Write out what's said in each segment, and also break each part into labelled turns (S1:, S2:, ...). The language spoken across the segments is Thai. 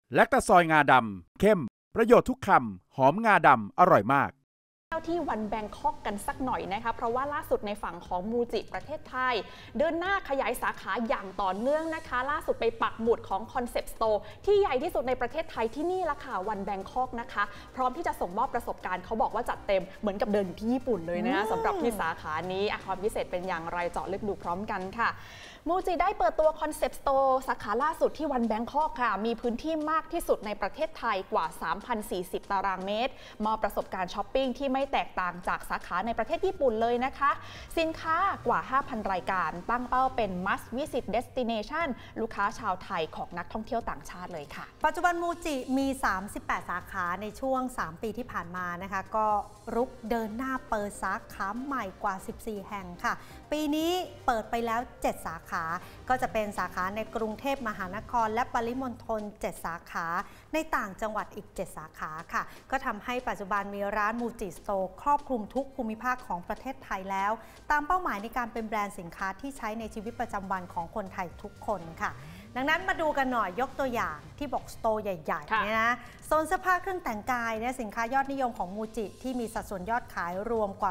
S1: แลคตาซอยงาดำเข้มประโยชน์ทุกคำหอมงาดำอร่อยมาก
S2: ที่วันแบงคอกกันสักหน่อยนะคะเพราะว่าล่าสุดในฝั่งของมูจิประเทศไทยเดินหน้าขยายสาขาอย่างต่อเนื่องนะคะล่าสุดไปปักหมุดของ Concept Store ที่ใหญ่ที่สุดในประเทศไทยที่นี่ละค่ะวันแบงคอกนะคะพร้อมที่จะส่งมอบประสบการณ์เขาบอกว่าจัดเต็มเหมือนกับเดินที่ญี่ปุ่นเลยนะสำหรับที่สาขานี้ความพิเศษเป็นอย่างไรเจาะลึกดูพร้อมกันค่ะมูจิได้เปิดตัว Concept Store สาขาล่าสุดที่วันแบงคอกค่ะมีพื้นที่มากที่สุดในประเทศไทยกว่า 3,040 ตารางเมตรมอบประสบการณ์ช้อปปิ้งที่ไม่แตกต่างจากสาขาในประเทศญี่ปุ่นเลยนะคะสินค้ากว่า 5,000 รายการตั้งเป้าเป็น Must Visit Destination ลูกค้าชาวไทยของนักท่องเที่ยวต่างชาติเลยค่ะ
S3: ปัจจุบันมูจิมี 38 สาขาในช่วง 3 ปีที่ผ่านมานะคะก็รุกเดินหน้าเปิดสาขาใหม่กว่า 14 แห่งค่ะปีนี้เปิดไปแล้ว 7 สาขาก็จะเป็นสาขาในกรุงเทพมหานครและปริมณฑล 7 สาขาในต่างจังหวัดอีก 7 สาขาค่ะก็ทำให้ปัจจุบันมีร้านมูจิสโตร์ครอบคลุมทุกภูมิภาคของประเทศไทยแล้วตามเป้าหมายในการเป็นแบรนด์สินค้าที่ใช้ในชีวิตประจำวันของคนไทยทุกคนค่ะดังนั้นมาดูกันหน่อยยกตัวอย่างที่บอกสโตร์ใหญ่ๆเนี่ยนะโซนเสื้อผ้าเครื่องแต่งกายและสินค้ายอดนิยมของมูจิที่มีสัดส่วนยอดขายรวมกว่า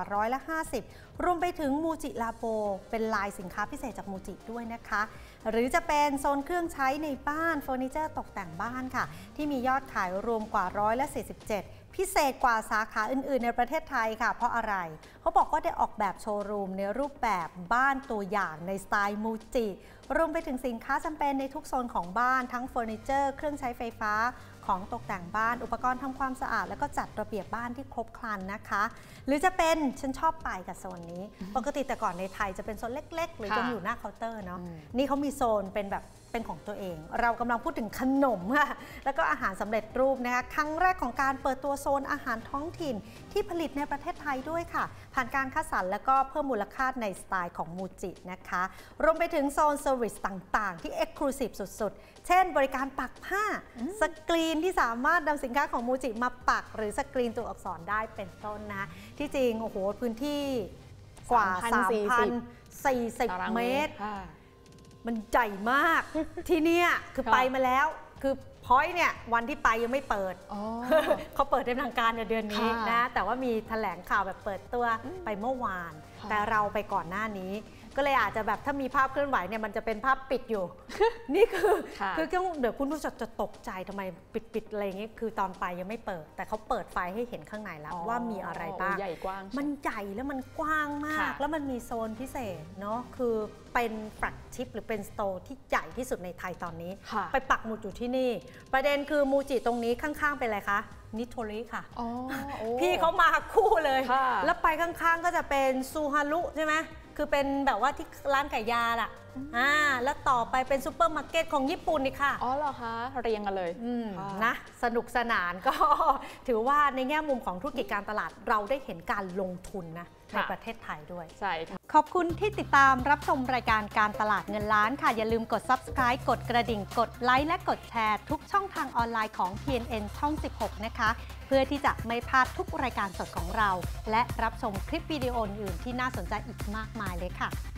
S3: 50%รวมไปถึงมูจิลาโปเป็นลายสินค้าพิเศษจากมูจิด้วยนะคะหรือจะเป็นโซนเครื่องใช้ในบ้านเฟอร์นิเจอร์ตกแต่งบ้านค่ะที่มียอดขายรวมกว่า47%พิเศษกว่าสาขาอื่นๆในประเทศไทยค่ะเพราะอะไรเขาบอกว่าได้ออกแบบโชว์รูมในรูปแบบบ้านตัวอย่างในสไตล์มูจิรวมไปถึงสินค้าจำเป็นในทุกโซนของบ้านทั้งเฟอร์นิเจอร์เครื่องใช้ไฟฟ้าของตกแต่งบ้านอุปกรณ์ทำความสะอาดแล้วก็จัดระเบียบบ้านที่ครบครันนะคะหรือจะเป็นฉันชอบไปกับโซนนี้ปกติแต่ก่อนในไทยจะเป็นโซนเล็กๆหรือจะอยู่หน้าเคาน์เตอร์เนาะนี่เขามีโซนเป็นแบบเป็นของตัวเองเรากำลังพูดถึงขนมค่ะแล้วก็อาหารสำเร็จรูปนะคะครั้งแรกของการเปิดตัวโซนอาหารท้องถิ่นที่ผลิตในประเทศไทยด้วยค่ะผ่านการคัดสรรแล้วก็เพิ่มมูลค่าในสไตล์ของมูจินะคะรวมไปถึงโซนเซอร์วิสต่างๆที่เอ็กซ์คลูซีฟสุดๆเช่นบริการปักผ้าสกรีนที่สามารถนำสินค้าของมูจิมาปักหรือสกรีนตัวอักษรได้เป็นต้นนะที่จริงโอ้โหพื้นที่กว่า 3,040 เมตรมันใหญ่มากที่นี่คือไปมาแล้วคือพอยต์เนี่ยวันที่ไปยังไม่เปิดเขาเปิดเป็นทางการในเดือนนี้นะแต่ว่ามีแถลงข่าวแบบเปิดตัวไปเมื่อวานแต่เราไปก่อนหน้านี้ก็เลยอาจจะแบบถ้ามีภาพเคลื่อนไหวเนี่ยมันจะเป็นภาพปิดอยู่ นี่คือเดี๋ยวคุณผู้ชมจะตกใจทำไมปิดอะไรอย่างนี้คือตอนไปยังไม่เปิดแต่เขาเปิดไฟให้เห็นข้างในแล้วว่ามีอะไรบ้างมันใหญ่แล้วมันกว้างมากแล้วมันมีโซนพิเศษเนาะคือเป็นแฟลกชิพหรือเป็นสโตร์ที่ใหญ่ที่สุดในไทยตอนนี้ไปปักหมุดอยู่ที่นี่ประเด็นคือมูจิตรงนี้ข้างๆเป็นอะไรคะนิโทริค่ะพี่เขามาคู่เลยแล้วไปข้างๆก็จะเป็นซูฮารุใช่ไหมคือเป็นแบบว่าที่ร้านไก่ยาล่ะแล้วต่อไปเป็นซูเปอร์มาร์เก็ตของญี่ปุ่นนี่ค่ะ
S2: อ๋อเหรอคะเรียงกันเลย
S3: นะสนุกสนานก็ถือว่าในแง่มุมของธุรกิจการตลาดเราได้เห็นการลงทุนนะในประเทศไทยด้วย
S2: ใช่ค่ะ
S3: ขอบคุณที่ติดตามรับชมรายการการตลาดเงินล้านค่ะอย่าลืมกด Subscribe กดกระดิ่งกดไลค์และกดแชร์ทุกช่องทางออนไลน์ของ PNN ช่อง 16 นะคะเพื่อที่จะไม่พลาดทุกรายการสดของเราและรับชมคลิปวิดีโออื่นที่น่าสนใจอีกมากมายเลยค่ะ